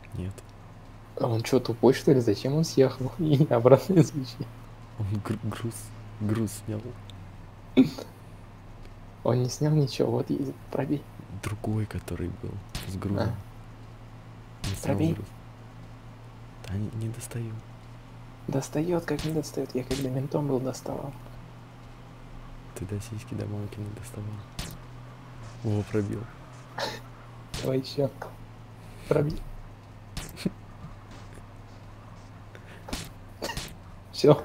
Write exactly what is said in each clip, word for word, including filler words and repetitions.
Нет. А он что, тупой, что ли? Зачем он съехал? И обратно изучил. Он гру груз, груз снял. Он не снял ничего, вот едет, пробей. Другой, который был с грузом. А. Не снял Пробей. груз. Да не, не достаю. Достает, как не достает. Я когда ментом был, доставал. Ты до сиськи до мамки не доставал. О, пробил. Давай еще. Пробей. Все.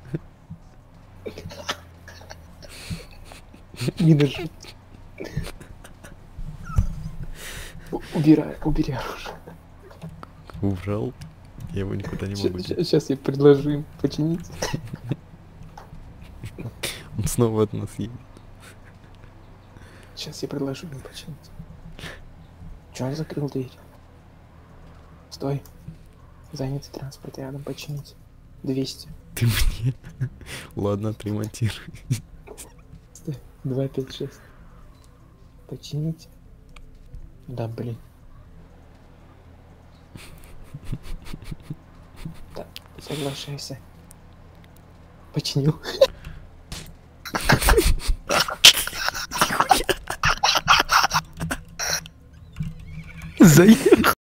Не держи. Убирай, убери оружие. Убрал. Я его никуда не могу деть. Сейчас я предложу им починить. Он снова от нас едет. Сейчас я предложу им починить. Че он закрыл дверь? Стой. Занятый транспорт рядом, починить. двести. Ты мне. Ладно, отремонтируй. Стой. два, пять, шесть. Починить. Да, блин. Да, соглашайся. Починил. Заехал.